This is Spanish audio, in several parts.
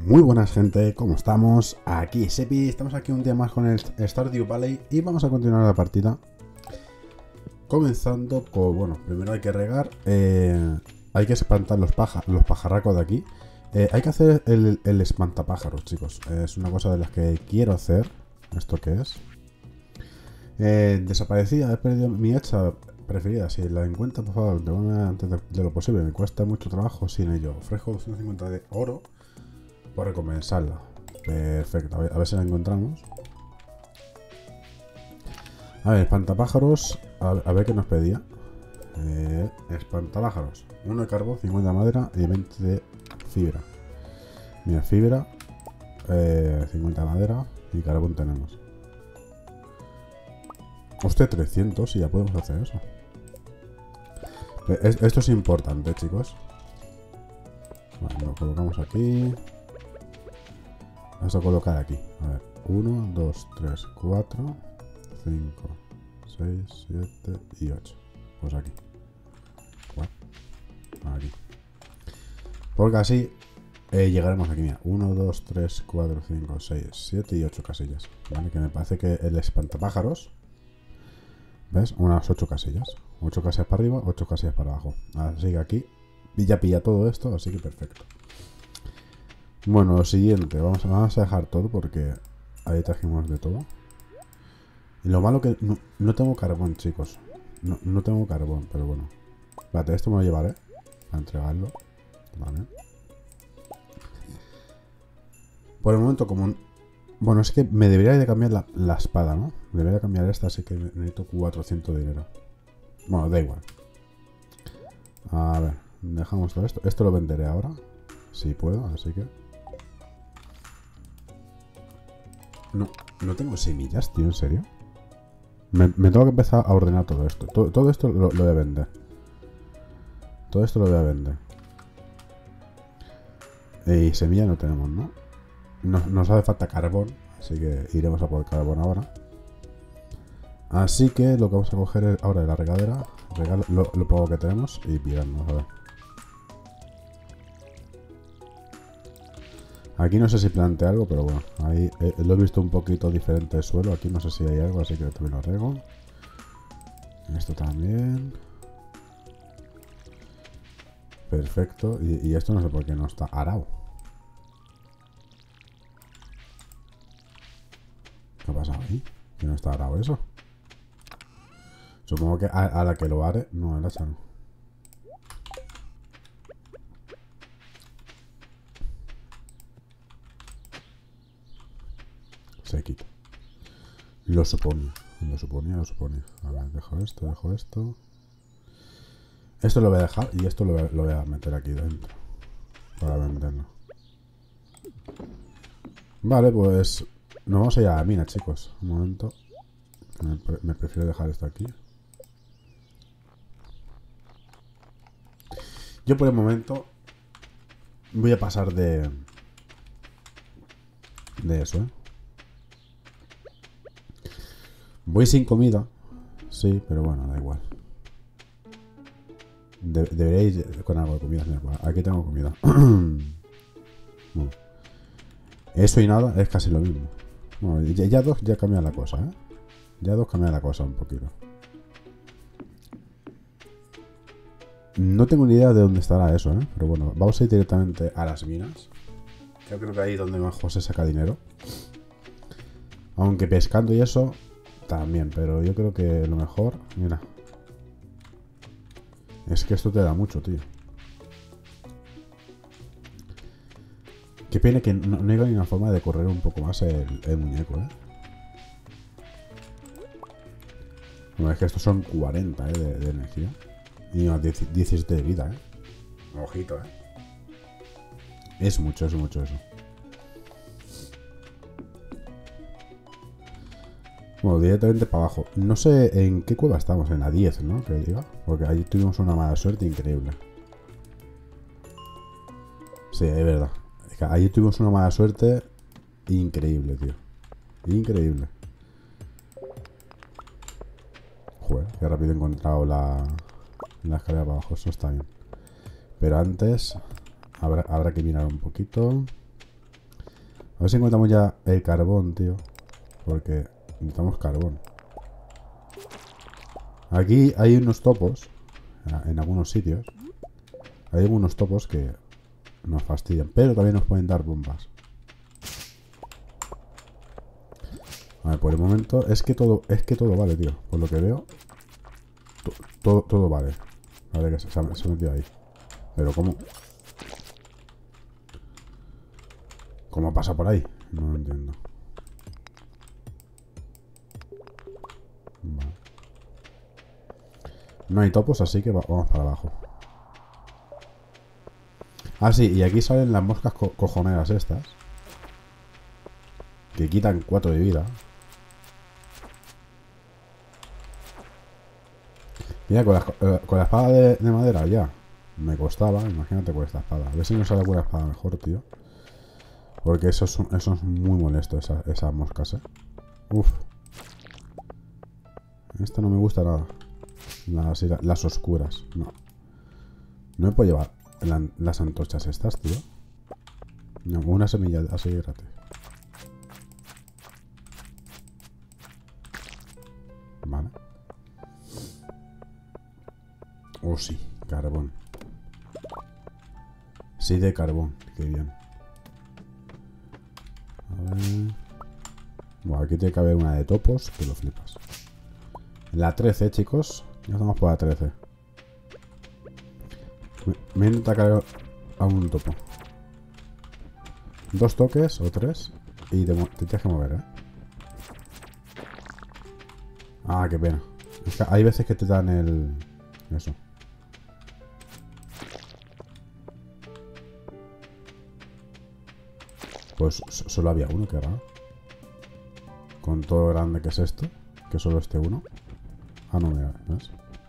Muy buenas gente, ¿cómo estamos? Aquí Sepi, estamos aquí un día más con el Stardew Valley y vamos a continuar la partida. Comenzando con, bueno, primero hay que regar, hay que espantar los pajarracos de aquí. Hay que hacer el espantapájaros, chicos. Es una cosa de las que quiero hacer. ¿Esto qué es? Desaparecida, he perdido mi hacha preferida. Si la encuentro, por favor, devuélveme antes de lo posible. Me cuesta mucho trabajo sin ello. Ofrezco 250 de oro por recompensarla. Perfecto, a ver si la encontramos. A ver, espantapájaros. A ver qué nos pedía. Espantapájaros. 1 de carbón, 50 de madera y 20 de fibra. Mira, fibra, 50 de madera y carbón tenemos. Hostia, 300 y ya podemos hacer eso. Esto es importante, chicos. Vale, lo colocamos aquí. Vamos a colocar aquí. A ver, 1, 2, 3, 4, 5, 6, 7 y 8. Pues aquí. Aquí. Porque así llegaremos aquí. Mira, 1, 2, 3, 4, 5, 6, 7 y 8 casillas. Vale, que me parece que el espantapájaros. ¿Ves? Unas 8 casillas. 8 casillas para arriba, 8 casillas para abajo. Así que aquí ya pilla todo esto, así que perfecto. Bueno, lo siguiente, vamos a dejar todo porque ahí trajimos de todo. Y lo malo que no tengo carbón, chicos. No tengo carbón, pero bueno. Vale, esto me lo llevaré para entregarlo. Vale. Por el momento, como... Bueno, es que me debería de cambiar la espada, ¿no? Debería cambiar esta, así que necesito 400 de dinero. Bueno, da igual. A ver, dejamos todo esto. Esto lo venderé ahora. Si puedo, así que... No tengo semillas, tío, ¿en serio? Me tengo que empezar a ordenar todo esto. Todo esto lo voy a vender. Todo esto lo voy a vender. Y semilla no tenemos, ¿no? Nos hace falta carbón, así que iremos a por carbón ahora. Así que lo que vamos a coger es ahora de la regadera, lo poco que tenemos y pirarnos, a ver. Aquí no sé si planteé algo, pero bueno, ahí lo he visto un poquito diferente el suelo. Aquí no sé si hay algo, así que también lo rego. Esto también. Perfecto, y esto no sé por qué no está arado. ¿Qué ha pasado ahí? ¿Que no está arado eso? Supongo que a la que lo are... No, el hacha no. Se quita. Lo suponía. Lo suponía. A ver, dejo esto, Esto lo voy a dejar y esto lo voy a meter aquí dentro. Para venderlo. Vale, pues... Nos vamos a ir a la mina, chicos. Un momento. Me prefiero dejar esto aquí. Yo por el momento voy a pasar de eso, ¿eh? Voy sin comida. Sí, pero bueno, da igual. Debería ir con algo de comida. Mira, aquí tengo comida. Bueno, eso y nada es casi lo mismo. Bueno, ya dos ya cambia la cosa, ¿eh? Ya dos cambia la cosa un poquito. No tengo ni idea de dónde estará eso, ¿eh? Pero bueno, vamos a ir directamente a las minas. Yo creo que ahí es donde mejor se saca dinero. Aunque pescando y eso también, pero yo creo que lo mejor... Mira. Es que esto te da mucho, tío. Qué pena que no hay ni una forma de correr un poco más el muñeco, ¿eh? Bueno, es que estos son 40, de energía. Y unas 17 de vida, ¿eh? Ojito, ¿eh? Es mucho eso. Bueno, directamente para abajo. No sé en qué cueva estamos, en la 10, ¿no? Que diga. Porque allí tuvimos una mala suerte increíble. Sí, es verdad. Allí tuvimos una mala suerte increíble, tío. Increíble. Joder, qué rápido he encontrado la escalera para abajo. Eso está bien. Pero antes habrá que mirar un poquito. A ver si encontramos ya el carbón, tío. Porque necesitamos carbón. Aquí hay unos topos. En algunos sitios. Hay algunos topos que nos fastidian. Pero también nos pueden dar bombas. A ver, por el momento es que todo vale, tío. Por lo que veo. Todo vale. Vale, que se ha metido ahí. Pero ¿cómo? ¿Cómo pasa por ahí? No lo entiendo. Vale. No hay topos, así que vamos para abajo. Ah, sí, y aquí salen las moscas cojoneras estas. Que quitan 4 de vida. Mira, con la espada de madera ya. Me costaba, imagínate con esta espada. A ver si nos sale alguna espada mejor, tío. Porque eso es muy molesto, esas moscas, Uf. Esta no me gusta nada. Las oscuras, no. No me puedo llevar las antorchas estas, tío. No, una semilla así gratis. Vale. Oh, sí, carbón. Sí, de carbón, qué bien. A ver. Bueno, aquí tiene que haber una de topos, que lo flipas. La 13, chicos. Ya estamos por la 13. Me intenta cargar a un topo. 2 toques o 3 y te tienes que mover, Ah, qué pena. Es que hay veces que te dan el... Eso. Pues solo había uno, qué raro. Con todo lo grande que es esto. Que solo este uno. Ah, no, mira, ¿ves?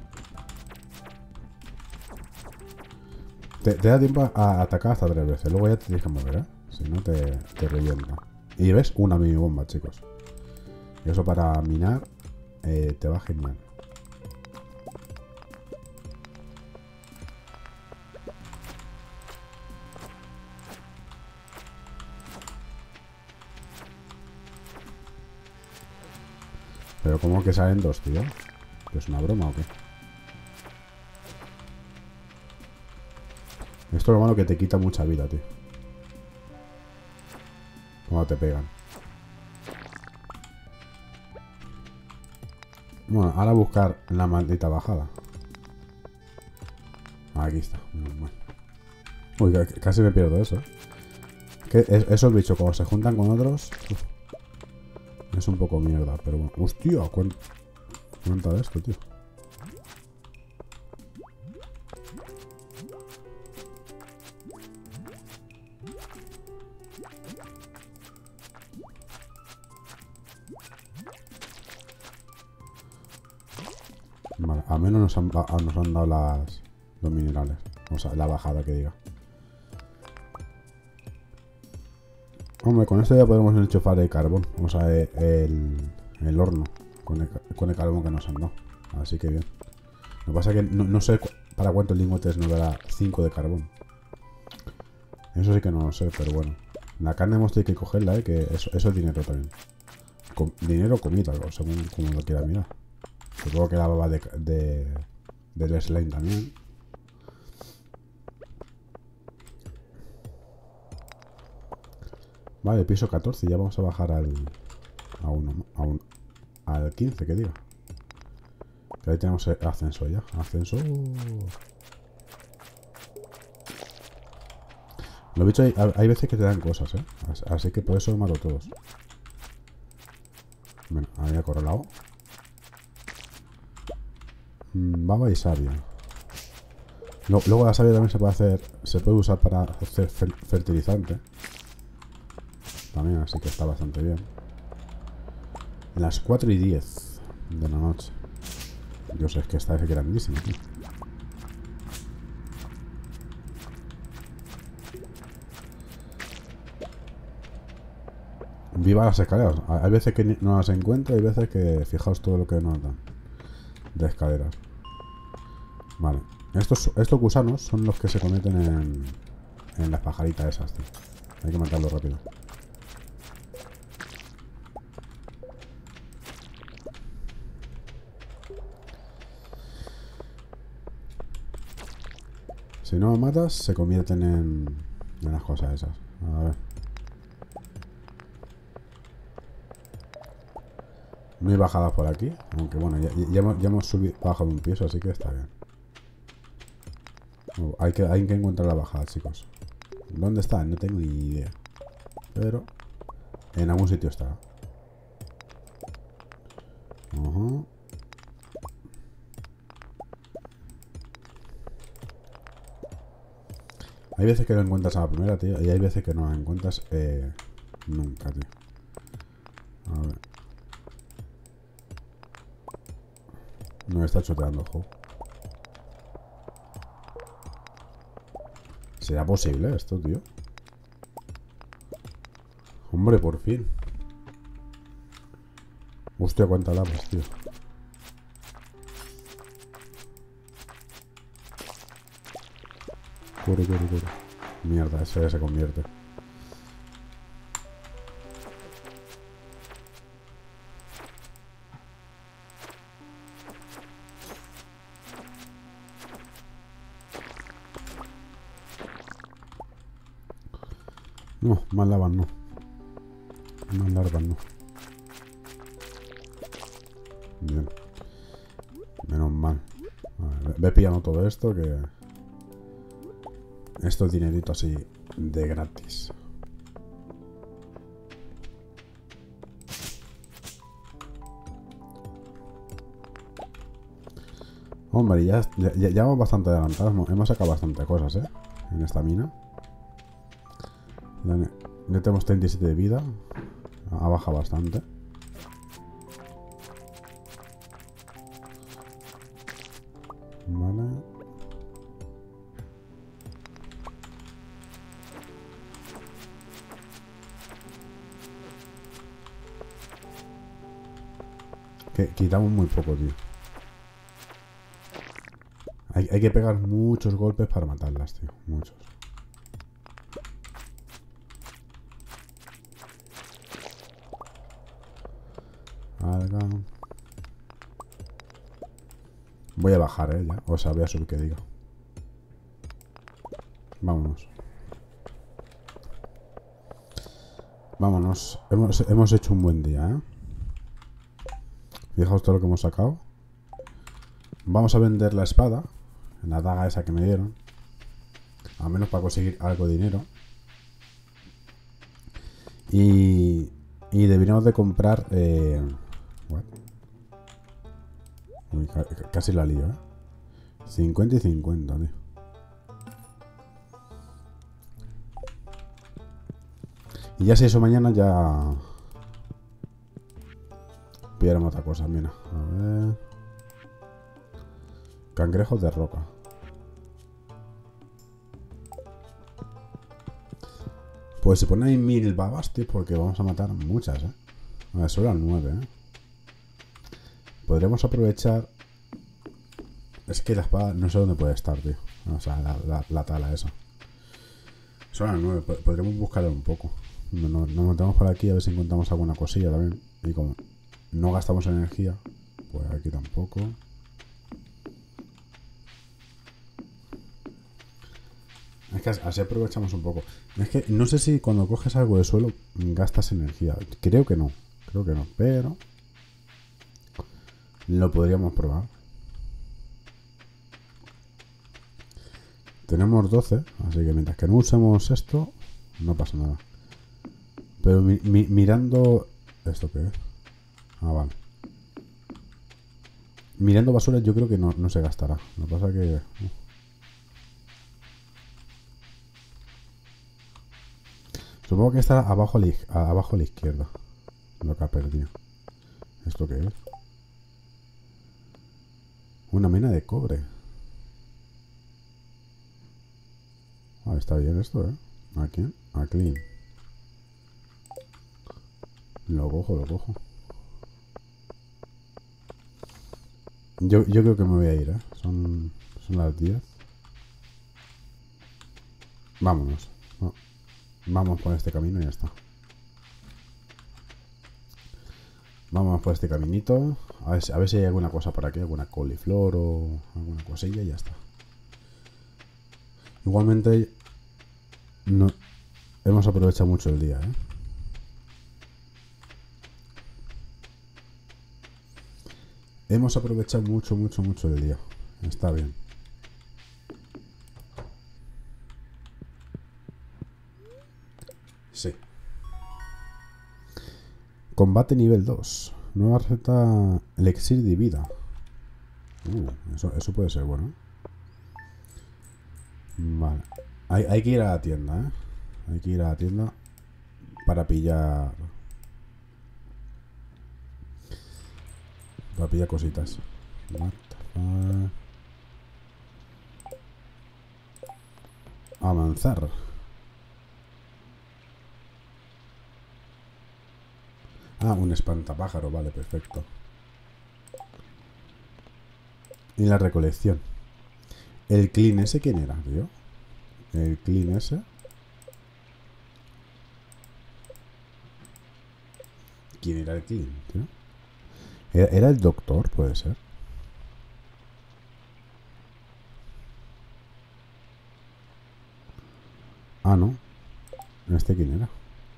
Te da tiempo a atacar hasta 3 veces. Luego ya te tienes que mover, Si no, te revienta. Y ves, una mini bomba, chicos. Y eso para minar te va genial. Pero ¿cómo que salen 2, tío? ¿Que es una broma o qué? Esto es lo malo que te quita mucha vida, tío. Cuando te pegan. Bueno, ahora buscar la maldita bajada. Aquí está. Uy, casi me pierdo eso, Que esos bichos cuando se juntan con otros... es un poco mierda, pero bueno. Hostia, ¿cuánta de esto, tío? Vale, al menos nos han dado los minerales. O sea, la bajada que diga. Hombre, con esto ya podemos enchufar el carbón. O sea, el horno. Con el carbón que nos han dado. Así que bien. Lo que pasa es que no sé para cuántos lingotes nos dará 5 de carbón. Eso sí que no lo sé, pero bueno. La carne hemos tenido que cogerla, que eso es dinero también. Dinero o comida, según como lo quiera mirar. Supongo que la baba del slime también. Vale, piso 14. Ya vamos a bajar al 15, que diga. Que ahí tenemos el ascenso ya. Ascenso. Los bichos hay veces que te dan cosas, Así que por eso los mato todos. Bueno, había acorralado. Baba y savia. Luego la savia también se puede usar para hacer fertilizante. También, así que está bastante bien. En las 4:10 de la noche. Yo sé, es que esta es grandísima, tío. Viva las escaleras. Hay veces que no las encuentro, hay veces que fijaos todo lo que nos dan de escaleras. Vale. Estos gusanos son los que se cometen en las pajaritas esas, tío. Hay que matarlos rápido. Si no lo matas, se convierten en las cosas esas. A ver. No hay bajadas por aquí. Aunque bueno, ya hemos bajado un piso, así que está bien. Hay que encontrar la bajada, chicos. ¿Dónde está? No tengo ni idea. Pero en algún sitio está. Hay veces que lo encuentras a la primera, tío. Y hay veces que no lo encuentras nunca, tío. A ver. No me está choteando el juego. ¿Será posible esto, tío? Hombre, por fin. Hostia, cuántas lapas, tío. Corre. Mierda, eso ya se convierte. No, más lavas no. Más larvas no. Bien. Menos mal. Vale, ve pillando todo esto que... Esto es dinerito así de gratis. Hombre, ya vamos bastante adelantados. Hemos sacado bastante cosas, en esta mina. Ya tenemos 37 de vida. Ha bajado bastante. Vale. Que quitamos muy poco, tío. Hay que pegar muchos golpes para matarlas, tío. Muchos. Alga. Voy a bajar, ya. O sea, voy a subir, que digo. Vámonos. Vámonos. Hemos hecho un buen día, Fijaos todo lo que hemos sacado. Vamos a vender la espada. La daga esa que me dieron. Al menos para conseguir algo de dinero. Y deberíamos de comprar... Uy, casi la lío, 50 y 50, tío. Y ya si eso mañana ya... Pillaremos otra cosa, mira. A ver... Cangrejos de roca. Pues se ponen ahí 1000 babas, tío, porque vamos a matar muchas, A ver, solo las 9, Podríamos aprovechar... Es que la espada no sé dónde puede estar, tío. O sea, la tala esa. Son las 9, podríamos buscarla un poco. Nos metemos por aquí a ver si encontramos alguna cosilla también. Y como no gastamos energía, pues aquí tampoco. Es que así aprovechamos un poco. Es que no sé si cuando coges algo de suelo gastas energía. Creo que no, pero lo podríamos probar. Tenemos 12, así que mientras que no usemos esto, no pasa nada. Pero mirando... ¿Esto qué es? Ah, vale. Mirando basura yo creo que no se gastará. Lo que pasa que... Supongo que está abajo a la izquierda. Lo que ha perdido. ¿Esto qué es? Una mina de cobre. Ah, está bien esto, ¿A quién? A Clean. Lo cojo. Yo creo que me voy a ir, Son las 10. Vámonos. Vamos por este camino y ya está. Vamos por este caminito. A ver si hay alguna cosa por aquí. Alguna coliflor o alguna cosilla y ya está. Igualmente, no, hemos aprovechado mucho el día, ¿eh? Hemos aprovechado mucho el día. Está bien. Sí. Combate nivel 2. Nueva receta elixir de vida. Eso puede ser bueno. Vale. Hay que ir a la tienda, ¿eh? Hay que ir a la tienda para pillar... Para pillar cositas. What the fuck? Avanzar. Ah, un espantapájaro, vale, perfecto. Y la recolección. ¿El clean ese quién era, tío? El clean ese. ¿Quién era el clean, tío? ¿Era el doctor, puede ser? Ah, no. ¿Este quién era?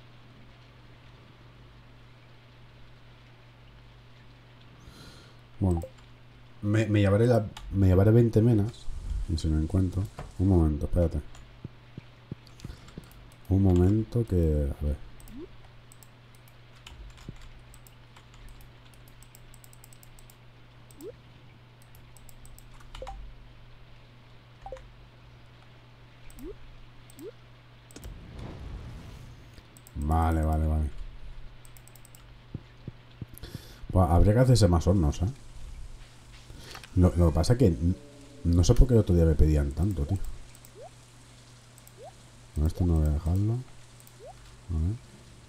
Bueno. Me llevaré 20 menas. Y si me encuentro... Un momento, espérate. Un momento que... A ver. Vale. Bueno, habría que hacerse más hornos, ¿eh? Lo que pasa es que... No sé por qué el otro día me pedían tanto, tío. No, esto no voy a dejarlo. A ver.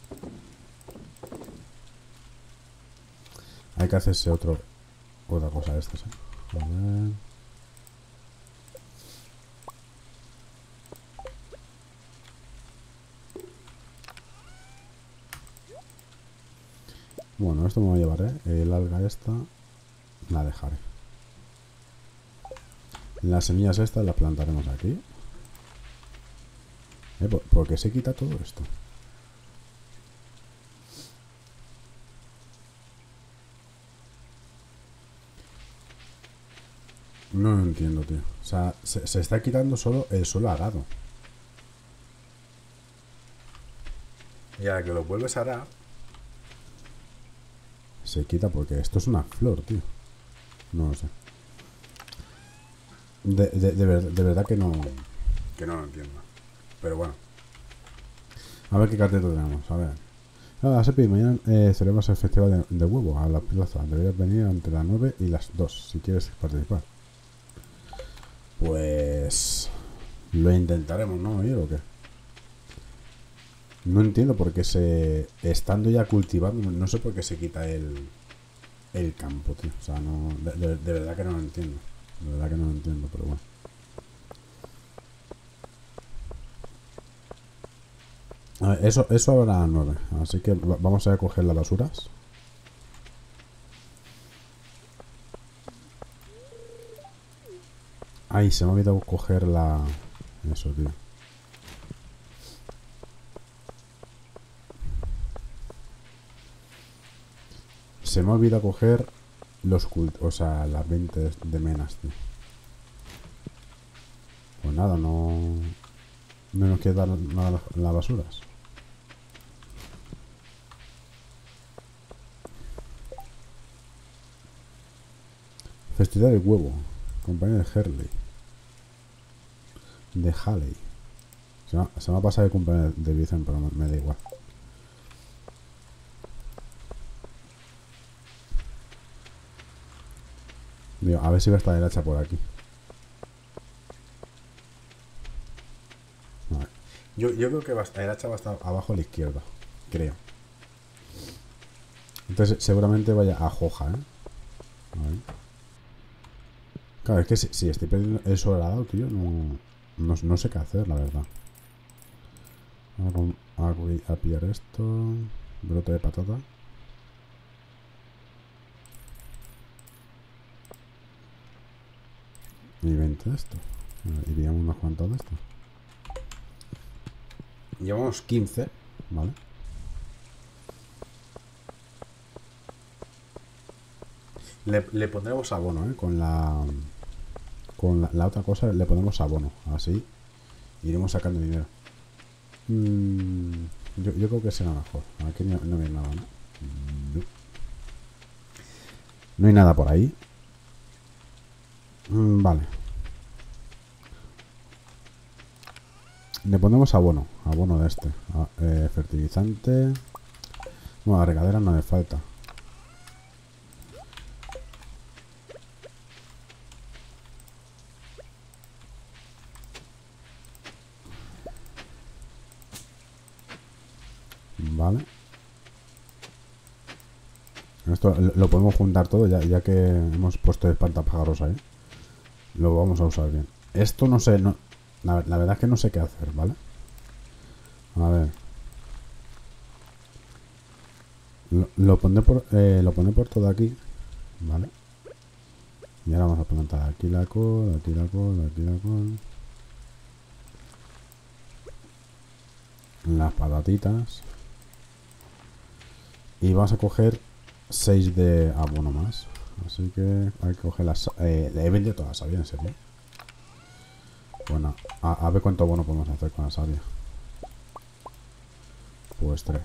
Hay que hacerse otra cosa de estas, ¿eh? A ver... Bueno, esto me lo llevaré. El alga esta la dejaré. Las semillas estas las plantaremos aquí. ¿Por qué se quita todo esto? No lo entiendo, tío. O sea, se está quitando solo el suelo arado. Y ahora que lo vuelves a arar, se quita porque esto es una flor, tío. No lo sé. De verdad que no lo entiendo. Pero bueno. A ver qué carteto tenemos. A ver. Ah, Sepi, mañana celebramos el festival de huevo a la plaza. Deberías venir entre las 9 y las 2 si quieres participar. Pues... Lo intentaremos, ¿no? ¿Ir o qué? No entiendo por qué estando ya cultivando, no sé por qué se quita el campo, tío. O sea, no... De verdad que no lo entiendo. De verdad que no lo entiendo, pero bueno. A ver, eso ahora a las 9. Así que vamos a coger las basuras. Ay, se me ha olvidado coger la... Eso, tío. Se me ha olvidado coger los o sea, las 20 de menas, tío. Pues nada, no nos queda nada en las basuras. Festival del huevo. Compañía de Hurley. De Halley. Se me ha pasado el cumpleaños de Vicente, pero me da igual. Digo, a ver si va a estar el hacha por aquí. Vale. Yo creo que el hacha va a estar abajo a la izquierda. Creo. Entonces seguramente vaya a Joja, ¿eh? A ver. Claro, es que si estoy perdiendo el sobrado, tío, no sé qué hacer, la verdad. Voy a pillar esto. Brote de patata. Y 20 de esto. Iríamos unos cuantos de estos. Llevamos 15, ¿vale? Le pondremos abono, ¿eh? Con la otra cosa le ponemos abono. Así iremos sacando dinero. Yo creo que será mejor. Aquí no hay nada, ¿no? No. No hay nada por ahí. Vale. Le ponemos abono. Abono de este. Fertilizante. Bueno, la regadera no le falta. Vale. Esto lo podemos juntar todo ya que hemos puesto espantapájaros ahí. Lo vamos a usar bien. Esto no sé, no, la verdad es que no sé qué hacer, ¿vale? A ver. Lo pondré por todo aquí, ¿vale? Y ahora vamos a plantar aquí la col, aquí la col, aquí la col. Las patatitas. Y vamos a coger 6 de abono más. Así que hay que coger las... le he vendido toda la savia, en serio. Bueno, a ver cuánto abono podemos hacer con la savia. Pues 3.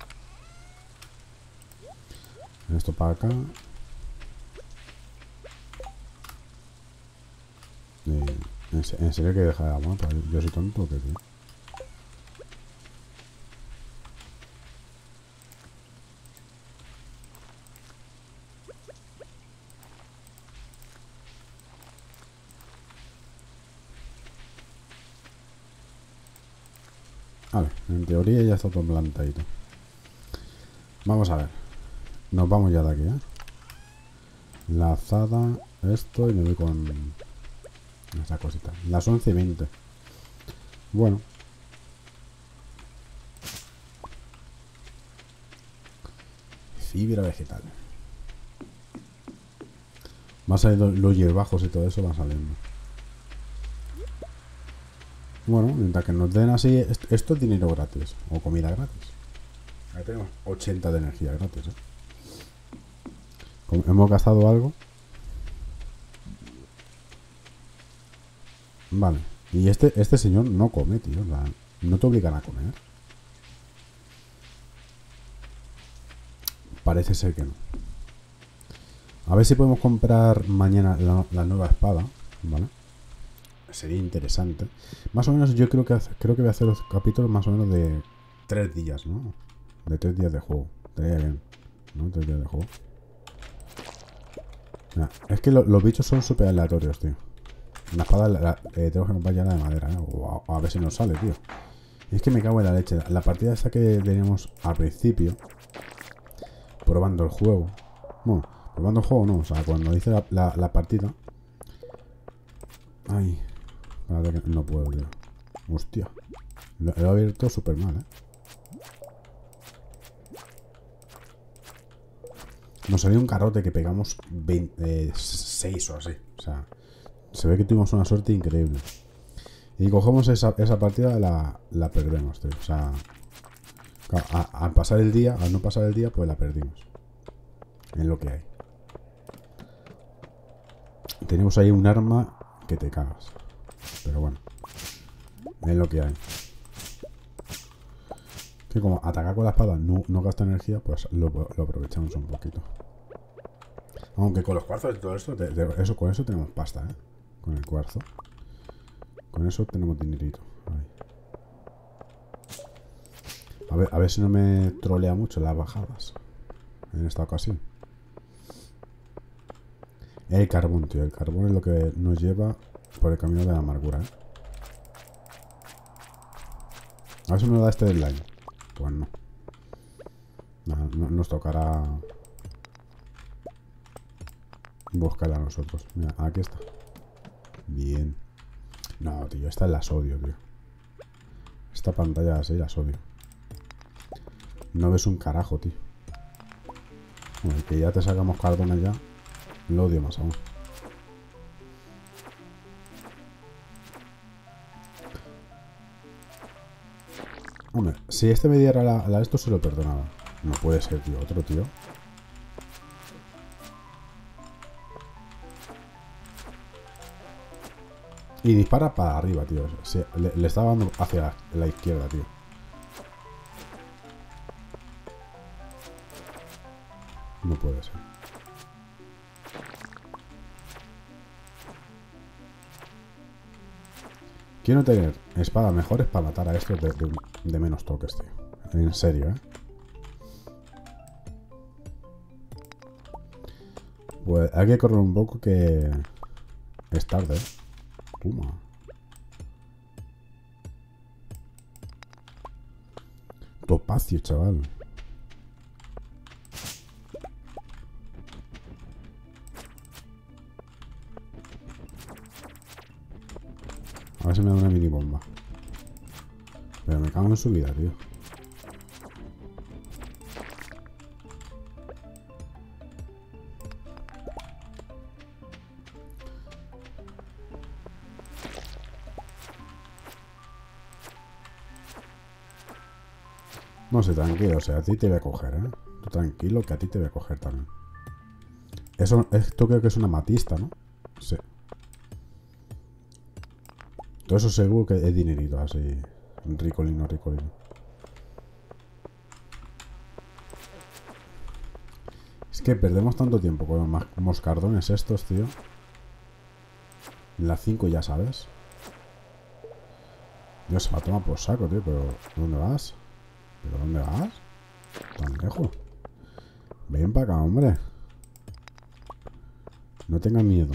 Esto para acá. En serio que dejar de abono, pero yo soy tonto, ¿qué tío? Vale, en teoría ya está todo plantadito. Vamos a ver. Nos vamos ya de aquí, ¿eh? La azada, esto y me voy con esa cosita. Las 11:20. Bueno. Fibra vegetal. Va a salir los hierbajos y todo eso va saliendo. Bueno, mientras que nos den así, esto es dinero gratis. O comida gratis. Ahí tenemos 80 de energía gratis, ¿eh? Como hemos gastado algo. Vale. Y este señor no come, tío. No te obligan a comer. Parece ser que no. A ver si podemos comprar mañana la nueva espada, ¿vale? Sería interesante. Más o menos yo creo que voy a hacer los capítulos más o menos de 3 días, ¿no? De 3 días de juego. Estaría bien, ¿no? 3 días de juego. Mira, es que los bichos son súper aleatorios, tío. La espada tengo que comprar ya la de madera, ¿eh? O a ver si nos sale, tío. Y es que me cago en la leche. La partida esta que teníamos al principio, probando el juego. Bueno, probando el juego no, o sea, cuando hice la partida. Ay, espérate que no puedo, tío. Hostia. Lo he abierto súper mal, ¿eh? Nos salió un carrote que pegamos 6 o así. O sea, se ve que tuvimos una suerte increíble. Y cogemos esa partida, la perdemos, tío. O sea, al pasar el día, al no pasar el día, pues la perdimos. Es lo que hay. Tenemos ahí un arma que te cagas. Pero bueno, es lo que hay. Que como atacar con la espada no gasta energía, pues lo aprovechamos un poquito. Aunque con los cuarzos y todo esto, con eso tenemos pasta, ¿eh? Con el cuarzo. Con eso tenemos dinerito. A ver si no me trolea mucho las bajadas en esta ocasión. El carbón, tío. El carbón es lo que nos lleva por el camino de la amargura, ¿eh? A ver si nos da este deadline. Pues no. Nos tocará buscarla a nosotros. Mira, aquí está. Bien. No, tío, estas las odio, tío. Esta pantalla así las odio. No ves un carajo, tío. Bueno, que ya te sacamos cardones ya. Lo odio más aún. Si este me diera la esto, se lo perdonaba. No puede ser, tío. Otro tío. Y dispara para arriba, tío. Sí, le estaba dando hacia la izquierda, tío. No puede ser. Quiero tener espadas mejores para matar a estos de menos toques, tío. En serio, ¿eh? Pues hay que correr un poco que es tarde, ¿eh? Toma. Topacio, chaval. A ver si me da una mini bomba. Pero me cago en su vida, tío. No sé, tranquilo, o sea, a ti te voy a coger, ¿eh? Tú tranquilo, que a ti te voy a coger también. Eso, esto creo que es una amatista, ¿no? Sí. Todo eso seguro que es dinerito, así. Ricolino, ricolino. Es que perdemos tanto tiempo con los moscardones estos, tío. En la 5 ya sabes. Dios, se me ha tomado por saco, tío, pero ¿dónde vas? ¿Pero dónde vas? Tan lejos. Ven para acá, hombre. No tengas miedo.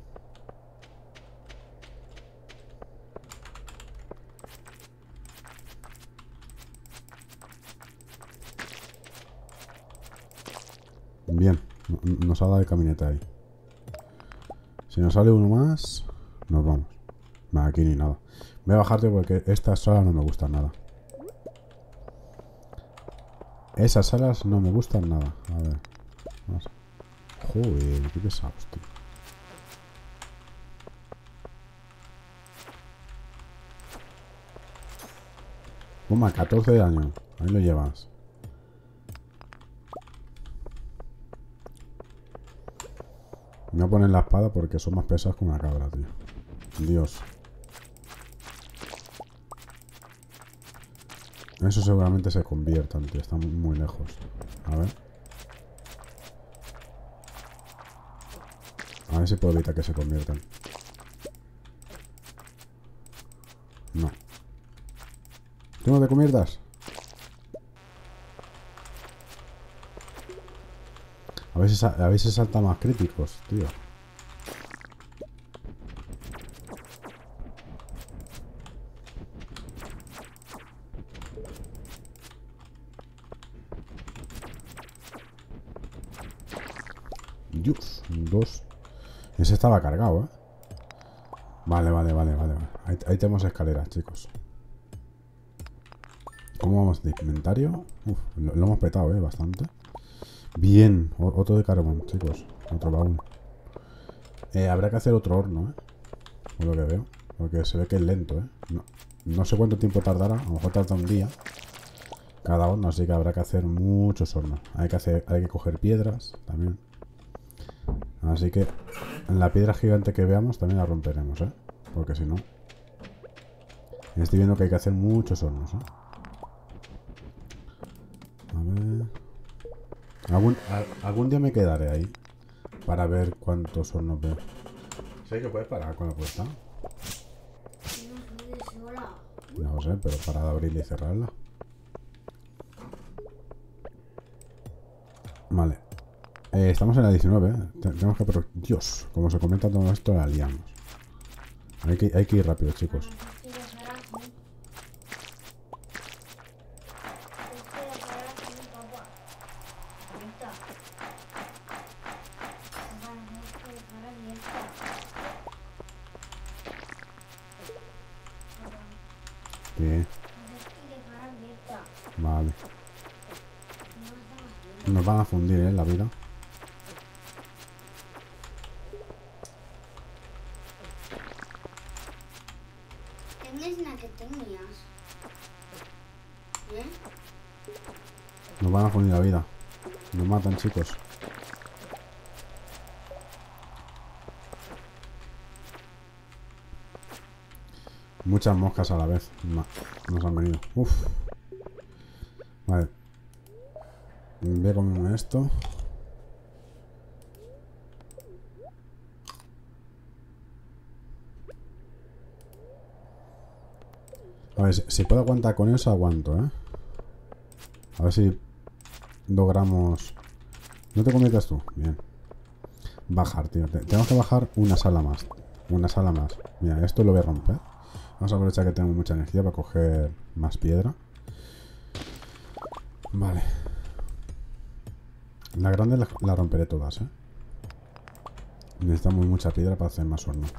Bien, nos ha dado el caminete ahí. Si nos sale uno más, nos vamos. Nada, aquí ni nada. Voy a bajarte porque estas salas no me gustan nada. Esas salas no me gustan nada. A ver. Vamos. Joder, qué pesados, tío. Toma, 14 de daño. Ahí lo llevas. Me voy a poner la espada porque son más pesados que una cabra, tío. Dios. Eso seguramente se conviertan, tío. Están muy lejos. A ver. A ver si puedo evitar que se conviertan. No. ¿Tú no te conviertas? A ver si salta más críticos, tío. Dios, dos. Ese estaba cargado, ¿eh? Vale. Ahí tenemos escaleras, chicos. ¿Cómo vamos de inventario? Uf, lo hemos petado, bastante. Bien, otro de carbón, chicos. Otro baúl. Habrá que hacer otro horno, por lo que veo. Porque se ve que es lento, no sé cuánto tiempo tardará. A lo mejor tarda un día cada horno, así que habrá que hacer muchos hornos. Hay que coger piedras también. Así que la piedra gigante que veamos también la romperemos, porque si no... Estoy viendo que hay que hacer muchos hornos, A ver... Algún día me quedaré ahí para ver cuántos hornos veo. ¿Sé que puedes parar con la puerta? No lo sé, pero para abrirla y cerrarla. Vale. Estamos en la 19, Tenemos que... Dios, como se comenta todo esto, la liamos. Hay que ir rápido, chicos. ¿Qué? Vale. Nos van a fundir, la vida. ¿Tienes la que tenías? ¿Eh? Nos van a fundir la vida. Nos matan, chicos. Muchas moscas a la vez. Nos han venido. Uf. Vale. Voy a comerme esto. A ver, si puedo aguantar con eso, aguanto, ¿eh? A ver si logramos... ¿No te conviertes tú? Bien. Bajar, tío. Tenemos que bajar una sala más. Una sala más. Mira, esto lo voy a romper. Vamos a aprovechar que tengo mucha energía para coger más piedra. Vale. La grande la romperé todas, ¿eh? Necesitamos mucha piedra para hacer más horno.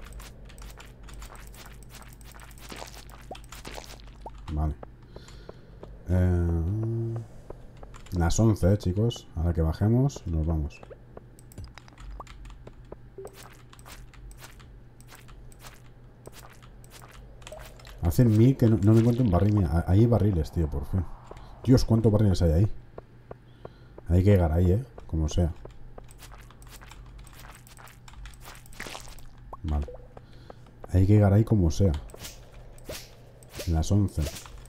Vale. Las 11, chicos. Ahora que bajemos, nos vamos. Hace 1000 que no me encuentro un barril. Mira, hay barriles, tío, por fin. Dios, ¿cuántos barriles hay ahí? Hay que llegar ahí, como sea. Vale. Hay que llegar ahí como sea. Las 11.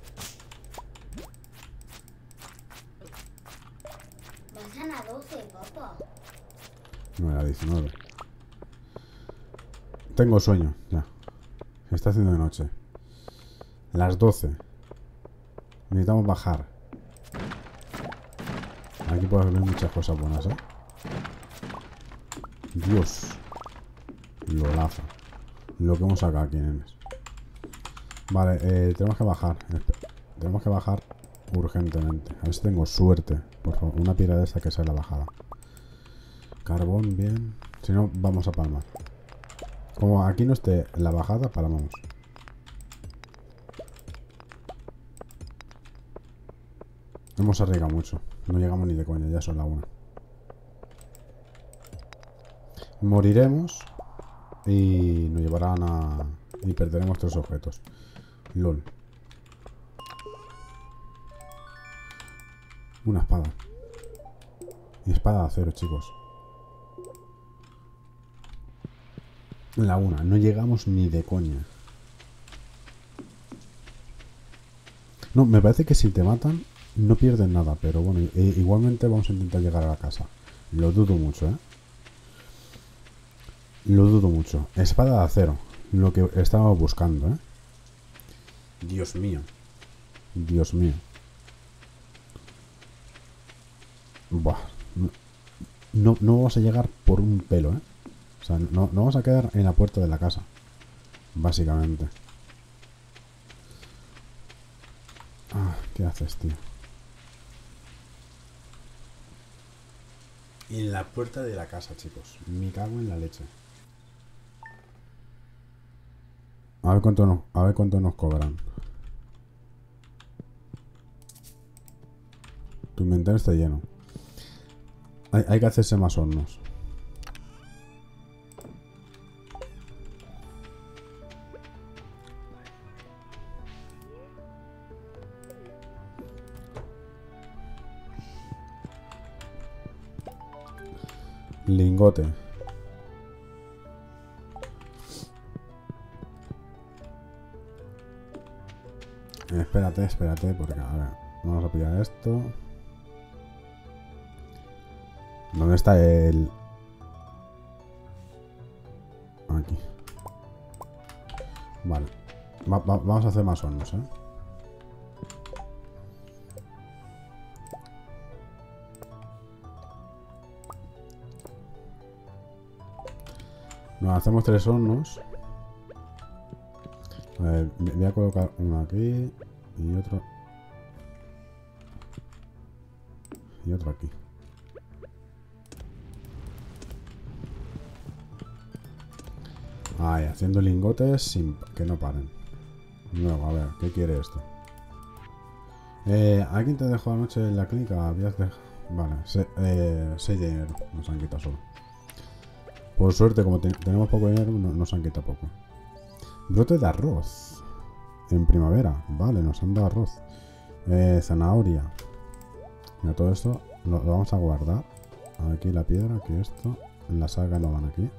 Pasan a 12, papá. No, era 19. Tengo sueño, ya. Se está haciendo de noche. Las 12. Necesitamos bajar. Aquí puede haber muchas cosas buenas, ¿eh? Dios. Lolaza. Lo que hemos sacado aquí, nenes. Vale, tenemos que bajar. Tenemos que bajar urgentemente. A ver si tengo suerte. Por favor, una piedra de esa que sea la bajada. Carbón, bien. Si no, vamos a palmar. Como aquí no esté la bajada, palmamos. Hemos arriesgado mucho. No llegamos ni de coña, ya son la 1. Moriremos y nos llevarán a... y perderemos 3 objetos. LOL. Una espada. Y espada de acero, chicos. La 1. No llegamos ni de coña. No, me parece que si te matan no pierden nada, pero bueno, igualmente vamos a intentar llegar a la casa. Lo dudo mucho, ¿eh? Lo dudo mucho. Espada de acero. Lo que estábamos buscando, ¿eh? Dios mío. Dios mío. Buah. No vamos a llegar por un pelo, ¿eh? O sea, no vamos a quedar en la puerta de la casa. Básicamente. Ah, ¿qué haces, tío? En la puerta de la casa, chicos. Me cago en la leche. A ver cuánto nos cobran. Tu inventario está lleno. Hay que hacerse más hornos. Lingote. Espérate, porque a ver, vamos a pillar esto. ¿Dónde está el...? Aquí. Vale. Vamos a hacer más hornos, ¿eh? Nos hacemos 3 hornos. A ver, voy a colocar uno aquí y otro. Y otro aquí. Ahí, haciendo lingotes sin que no paren. Luego, a ver, ¿qué quiere esto? ¿Alguien te dejó anoche en la clínica? Habías dejado... Vale, 6 de dinero. Nos han quitado solo. Por suerte, como tenemos poco dinero, nos han quitado poco. Brote de arroz. En primavera. Vale, nos han dado arroz. Zanahoria. Mira, todo esto lo vamos a guardar. Aquí la piedra, aquí esto. La saga no van aquí.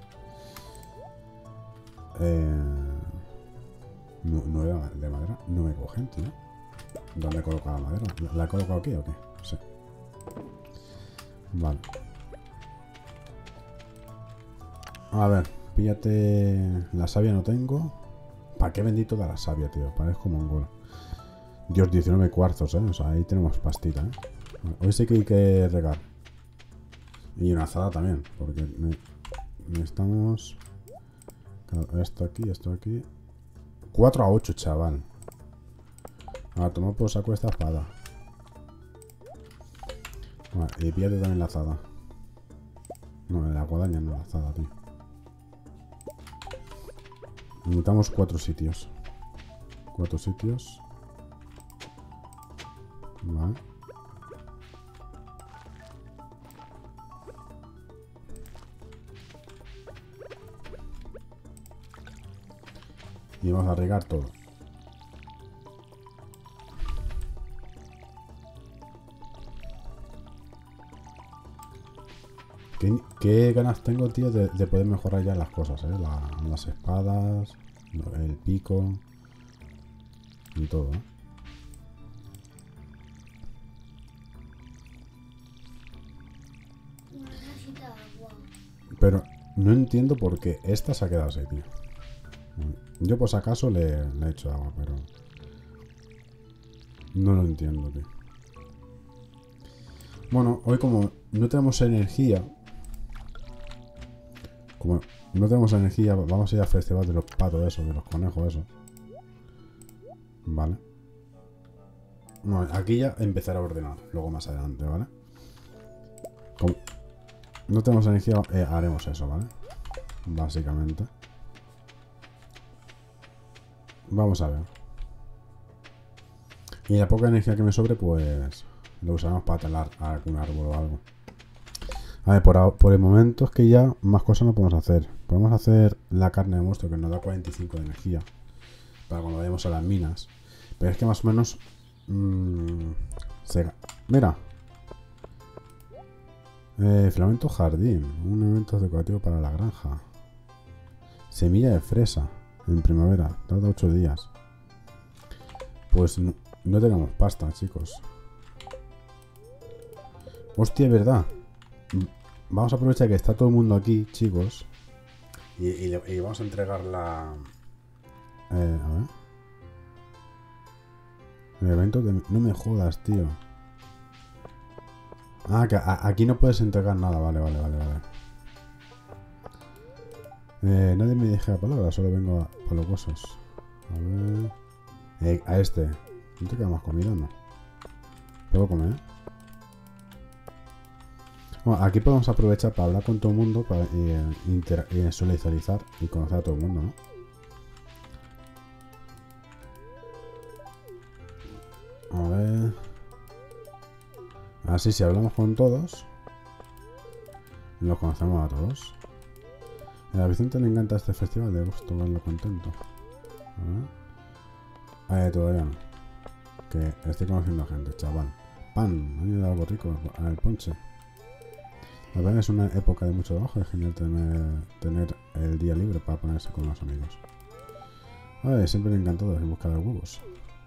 9 de madera. No me cogen, tío. ¿Dónde he colocado la madera? ¿La he colocado aquí o qué? Sí. Vale. A ver, píllate. La savia no tengo. ¿Para qué vendí toda la savia, tío? Parezco mongolo. Dios, 19 cuarzos, O sea, ahí tenemos pastita, Hoy sí que hay que regar. Y una azada también, porque necesitamos... Claro, esto aquí. 4 a 8, chaval. Ahora, toma por saco esta espada. Vale, y píllate también la azada. No, la guadaña no, la azada, tío. Necesitamos 4 sitios. 4 sitios. Vale. Y vamos a regar todo. ¿Qué ganas tengo, tío, de poder mejorar ya las cosas, las espadas, el pico y todo, Necesita agua. Pero no entiendo por qué esta se ha quedado así, tío. Yo por si acaso le he hecho agua, pero... No lo entiendo, tío. Bueno, hoy como no tenemos energía... vamos a ir al festival de los patos, eso, de los conejos, eso. Vale. Bueno, aquí ya empezaré a ordenar, luego más adelante, ¿vale? Como no tenemos energía, haremos eso, ¿vale? Básicamente. Vamos a ver. Y la poca energía que me sobre, pues lo usaremos para talar algún árbol o algo. A ver, por el momento es que ya más cosas no podemos hacer. Podemos hacer la carne de monstruo que nos da 45 de energía para cuando vayamos a las minas. Pero es que más o menos... Mira. Filamento jardín. Un evento decorativo para la granja. Semilla de fresa. En primavera. Tarda 8 días. Pues no tenemos pasta, chicos. Hostia, es verdad. Vamos a aprovechar que está todo el mundo aquí, chicos. Y vamos a entregar la... a ver. El evento de... No me jodas, tío. Ah, que aquí no puedes entregar nada. Vale. Nadie me deja la palabra, solo vengo por los huesos. A ver... a este. ¿No te queda más comida, no? ¿Puedo comer? Bueno, aquí podemos aprovechar para hablar con todo el mundo, para socializar y conocer a todo el mundo, ¿no? A ver... Así, si hablamos con todos, los conocemos a todos. A Vicente le encanta este festival, de gusto verlo contento. A ver. Todavía no. Que estoy conociendo a gente, chaval. Pan, ha ido algo rico al ponche. La verdad es una época de mucho trabajo, es genial tener el día libre para ponerse con los amigos. A ver, siempre encantado de buscar huevos.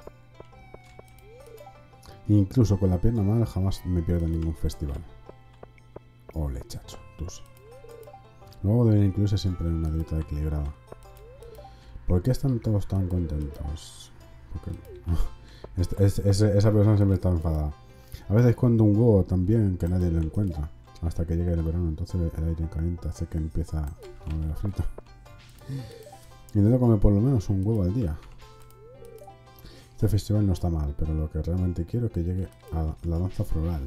Incluso con la pierna mal jamás me pierdo en ningún festival. Ole, chacho, tú sí. Luego deben incluirse siempre en una dieta equilibrada. ¿Por qué están todos tan contentos? Porque... esa persona siempre está enfadada. A veces escondo un huevo también que nadie lo encuentra. Hasta que llegue el verano, entonces el aire caliente hace que empiece a mover la frita. Intento comer por lo menos un huevo al día. Este festival no está mal, pero lo que realmente quiero es que llegue a la danza floral.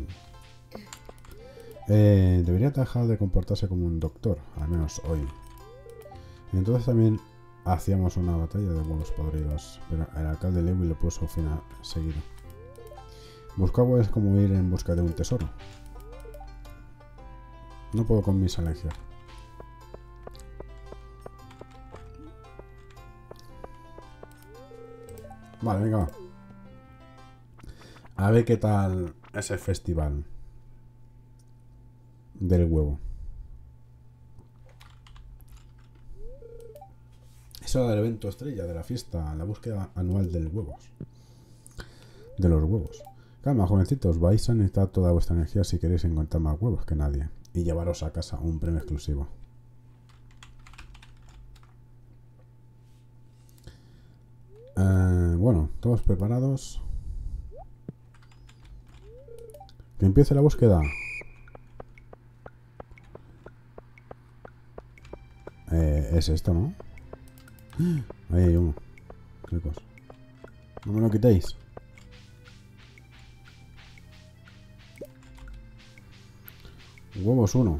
Debería dejar de comportarse como un doctor, al menos hoy. Y entonces también hacíamos una batalla de huevos podridos, pero el alcalde Lewis le puso fin a seguido. Buscar huevos es como ir en busca de un tesoro. No puedo con mis alergias. Vale, venga, va. A ver qué tal ese festival del huevo. Eso era el evento estrella de la fiesta, la búsqueda anual del huevos. De los huevos. Calma, jovencitos, vais a necesitar toda vuestra energía si queréis encontrar más huevos que nadie. Y llevaros a casa un premio exclusivo. Bueno, todos preparados. Que empiece la búsqueda. Es esto, ¿no? Ahí hay uno. Chicos. No me lo quitéis. Huevos 1.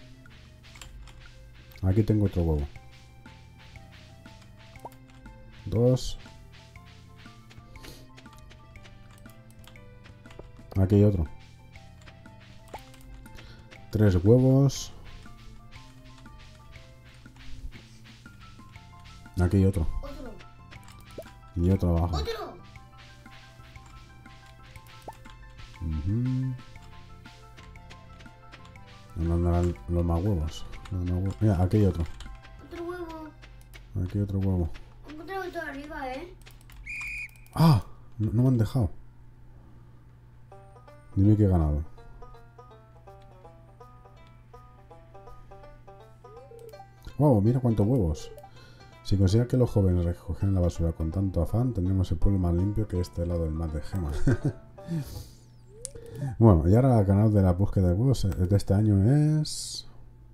Aquí tengo otro huevo. 2. Aquí hay otro. 3 huevos. Aquí hay otro. Otro. Y otro abajo. Otro. ¿Dónde andarán los más huevos? Mira, aquí hay otro. Otro huevo. Aquí hay otro huevo. He encontrado otro arriba, ¿eh? ¡Ah! No me han dejado. Dime que he ganado. ¡Wow! Mira cuántos huevos. Si consiga que los jóvenes recogen la basura con tanto afán, tendremos el pueblo más limpio que este lado del mar de Gema. Bueno, y ahora el canal de la búsqueda de huevos de este año es...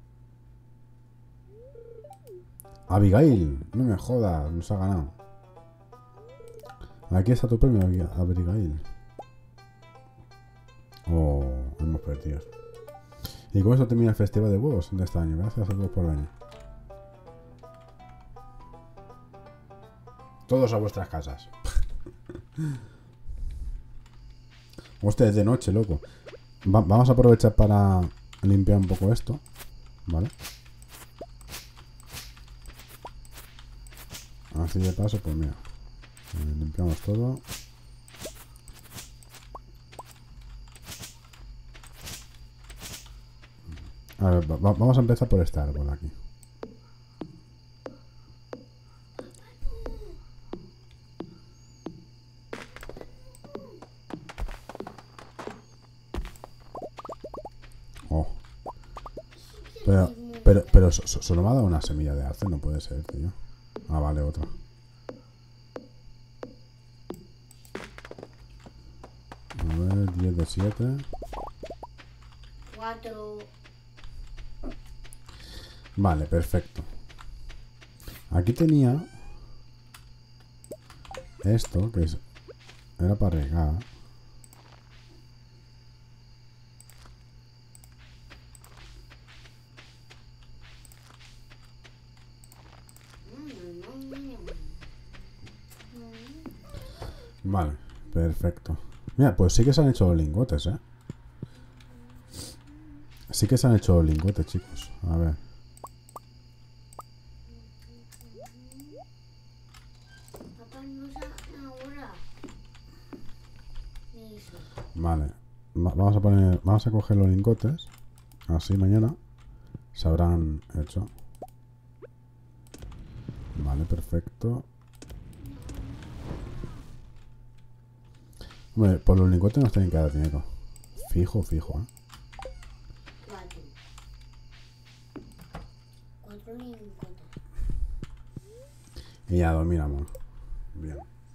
Abigail. No me jodas, nos ha ganado. Aquí está tu premio, Abigail. Oh, hemos perdido. Y con eso termina el festival de huevos de este año. Gracias a todos por venir. Todos a vuestras casas. Hostia, es de noche, loco. Vamos a aprovechar para limpiar un poco esto. ¿Vale? Así de paso, pues mira. Limpiamos todo. A ver, vamos a empezar por este árbol aquí. Oh. Pero solo me ha dado una semilla de arce, no puede ser, tío. Ah, vale, otra. A ver, 10 de 7. 4. Vale, perfecto. Aquí tenía esto, que era para regar. Vale, perfecto. Mira, pues sí que se han hecho los lingotes, ¿eh? Sí que se han hecho los lingotes, chicos. A ver. Papá, no usa ahora. Eso. Vale. Vamos a coger los lingotes. Así mañana se habrán hecho. Vale, perfecto. Hombre, por los lingotes nos tienen que dar dinero. Fijo, fijo, ¿eh? 4 lingotes. Y ya dormir, amor. Bien.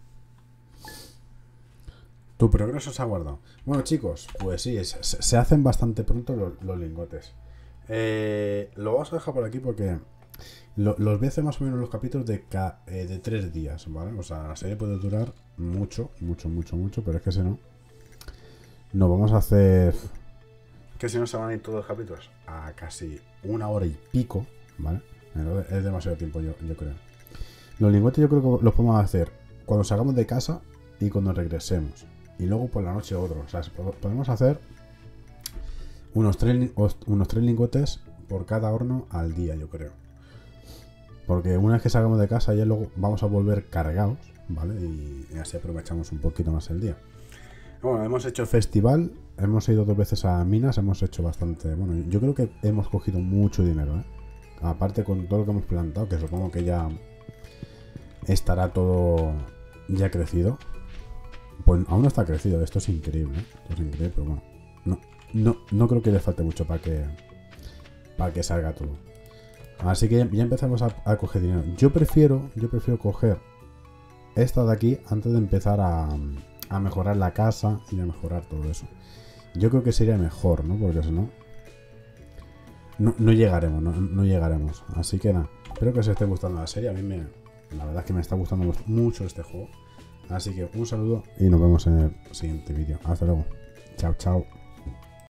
Tu progreso se ha guardado. Bueno, chicos, pues sí, se hacen bastante pronto los lingotes. Lo vamos a dejar por aquí porque los voy a hacer más o menos los capítulos de 3 días, ¿vale? O sea, la serie puede durar mucho, pero es que si no, no vamos a hacer... Que si no se van a ir todos los capítulos a casi 1 hora y pico, ¿vale? Entonces es demasiado tiempo, yo creo. Los lingotes yo creo que los podemos hacer cuando salgamos de casa y cuando regresemos. Y luego por la noche otro. O sea, podemos hacer unos 3 lingotes por cada horno al día, yo creo. Porque una vez que salgamos de casa ya luego vamos a volver cargados, ¿vale? Y así aprovechamos un poquito más el día. Bueno, hemos hecho el festival, hemos ido 2 veces a minas, hemos hecho bastante... Bueno, yo creo que hemos cogido mucho dinero, ¿eh? Aparte con todo lo que hemos plantado, que supongo que ya estará todo ya crecido. Pues aún no está crecido, esto es increíble, ¿eh? Esto es increíble, pero bueno. No creo que le falte mucho para que salga todo. Así que ya empezamos a coger dinero. Yo prefiero coger esta de aquí antes de empezar a mejorar la casa y a mejorar todo eso. Yo creo que sería mejor, ¿no? Porque si no, no llegaremos, no llegaremos. Así que nada, espero que os esté gustando la serie. A mí la verdad es que me está gustando mucho este juego. Así que un saludo y nos vemos en el siguiente vídeo. Hasta luego. Chao, chao.